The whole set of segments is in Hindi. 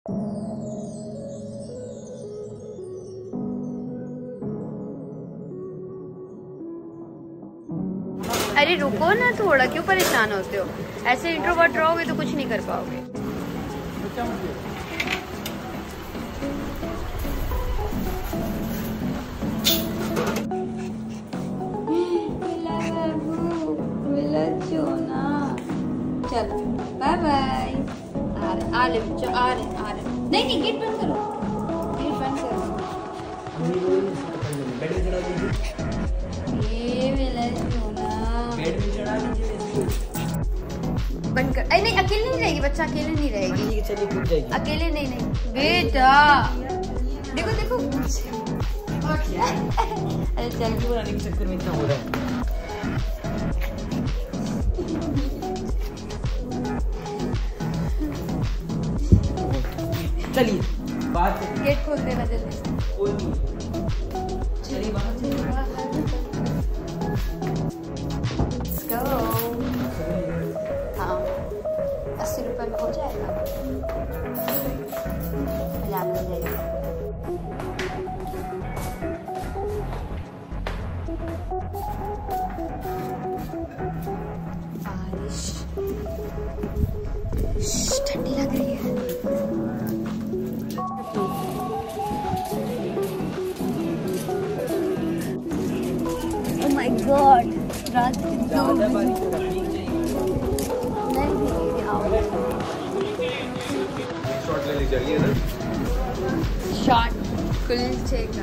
अरे रुको ना थोड़ा, क्यों परेशान होते हो? ऐसे इंट्रोवर्ट रहोगे तो कुछ नहीं कर पाओगे। चलो बाय बाय। आ रहे बच्चों, आ रहे। नहीं गेट बंद करो, गेट बंद करो। ये मेरा सोना बेड में चढ़ा लीजिए। बंद कर। नहीं अकेले नहीं रहेगी, बच्चा अकेले नहीं रहेगी। चलिए कूद जाएगी। अकेले नहीं बेटा, देखो अरे चल बनाने के चक्कर में इतना हो रहा है। चलिए बात गेट खोल देना जल्दी से। चलिए बाहर Let's go। हाँ 80 रुपए में हो जाएगा, मजा मिल जाएगा। बारिश ठंडी लग रही है। गॉड रात शॉट ले लीजिए ना, शॉट कुलचे का।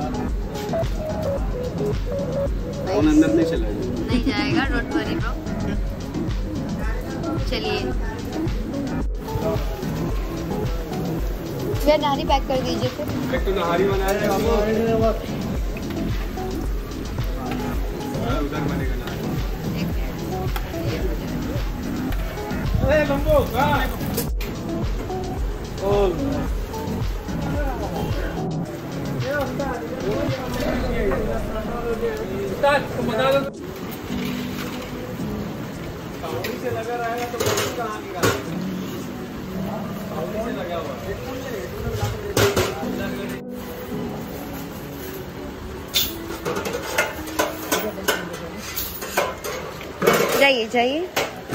फोन अंदर नहीं चला नहीं जाएगा, डोंट वरी ब्रो। चलिए भैया नारी पैक कर दीजिए फिर। एक तो नहारी बनाया है आपको, उधर बनेगा ना। अरे लंबो कहां ओल स्टार्ट तो बता दो। साउंड से लगा रहेगा तो कहां निकालेगा? साउंड से लगा हुआ जाइए जाइए।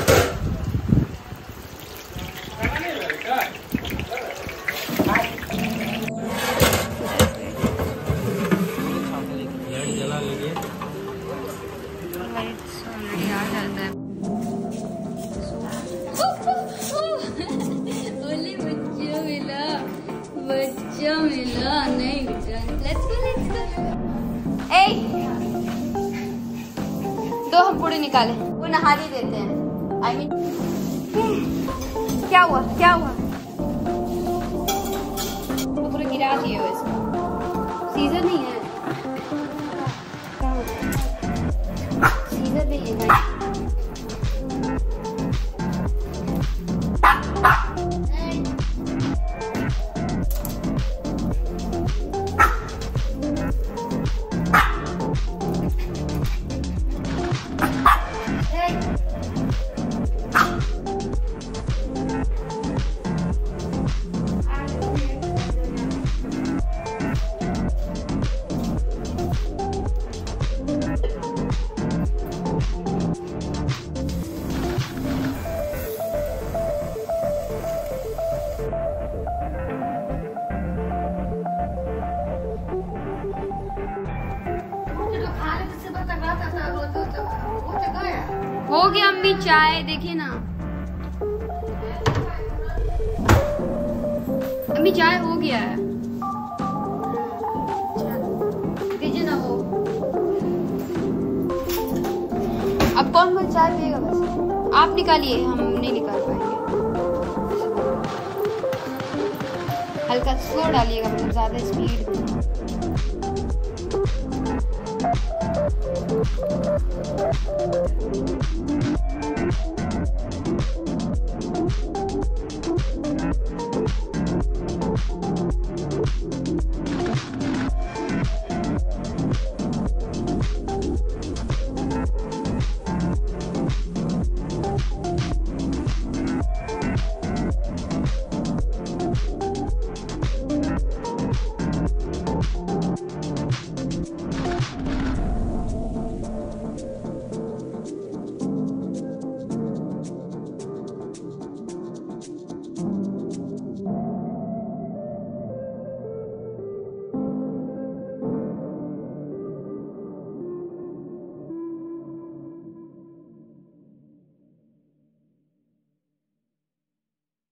बच्चा मिला नहीं बेटा। Let's go. दो हम पूरे निकाले, वो नहारी देते हैं। आई मीन क्या हुआ वो पूरा गिरा दिए हो इसको। सीजर नहीं है, सीजर नहीं है। हो गया अम्मी चाय, देखिए ना अम्मी चाय हो गया है, दीजिए ना वो। अब कौन चाय पिएगा? बस आप निकालिए, हम नहीं निकाल पाएंगे। हल्का स्लो डालिएगा, मतलब ज्यादा स्पीड।